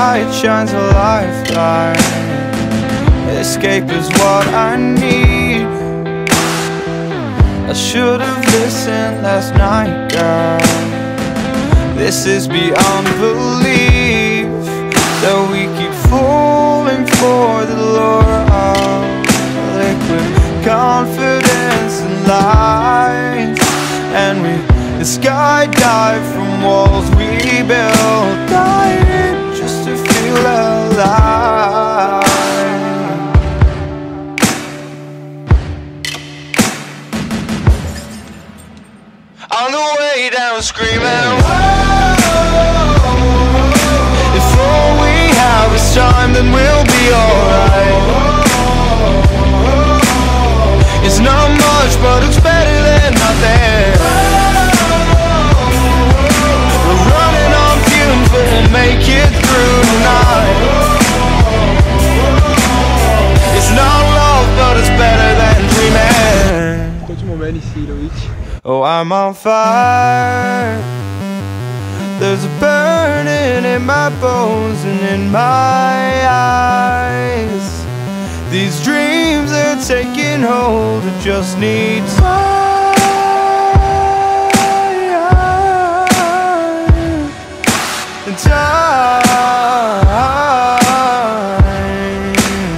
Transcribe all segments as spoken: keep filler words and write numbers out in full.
light shines a lifeline. Escape is what I need. I should have listened last night, girl. This is beyond belief, that we keep falling for the lure of liquid confidence and lies. And we skydive from walls we built, dying just to feel alive. On the way down screaming, whoa. If all we have is time, then we'll be alright. It's not much, but it's better than nothing. We're running on fumes, but we'll make it through tonight. It's not love, but it's better than dreaming. Continue mon bel ici, Loïc. Oh, I'm on fire. There's a burning in my bones and in my eyes. These dreams are taking hold, I just need time. Time.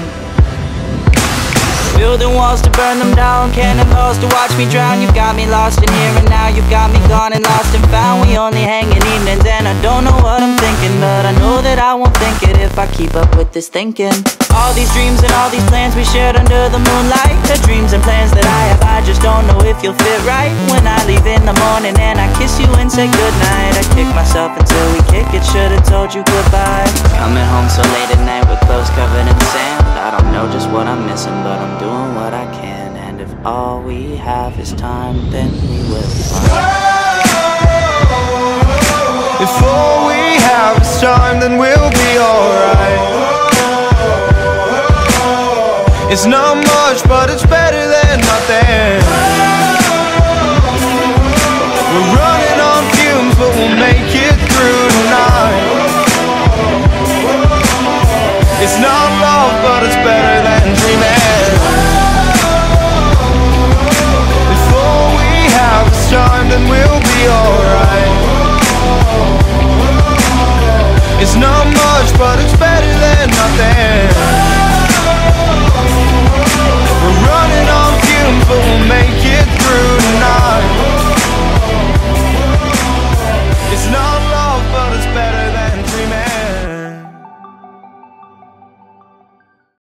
Building walls to burn them down, cannonballs to watch me drown. You've got me lost in here and now, you've got me gone and lost and found. We only hang in evenings and I don't know what I'm thinking, but I know that I won't think it if I keep up with this thinking. All these dreams and all these plans we shared under the moonlight, the dreams and plans that I have, I just don't know if you'll fit right. When I leave in the morning and I kiss you and say goodnight, I kick myself until we kick it, should've told you goodbye. Coming home so late at night with clothes covered in sand, I don't know just what I'm missing, but I'm doing what I can. And if all we have is time, then we will find. If all we have is time, then we'll be alright. It's not much, but it's better than nothing. We're running on fumes, but we'll make it through tonight. It's not love, but it's better than dreaming. If all we have is time, then we'll be alright. It's not much, but it's better than nothing.